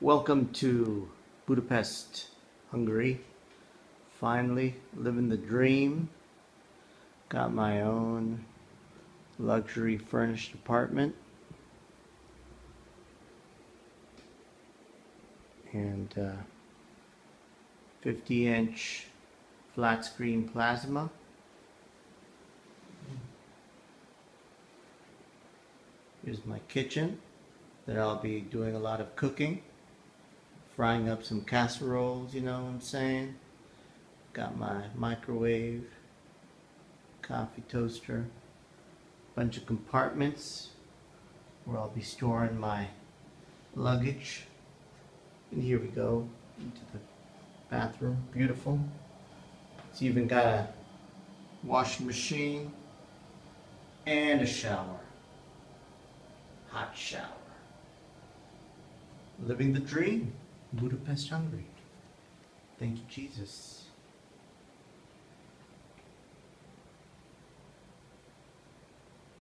Welcome to Budapest, Hungary. Finally living the dream. Got my own luxury furnished apartment. And 50-inch flat screen plasma. Here's my kitchen that I'll be doing a lot of cooking. Frying up some casseroles, you know what I'm saying? Got my microwave, coffee toaster, bunch of compartments where I'll be storing my luggage. And here we go into the bathroom. Beautiful. It's even got a washing machine and a shower. Hot shower. Living the dream. Budapest, Hungary. Thank you, Jesus.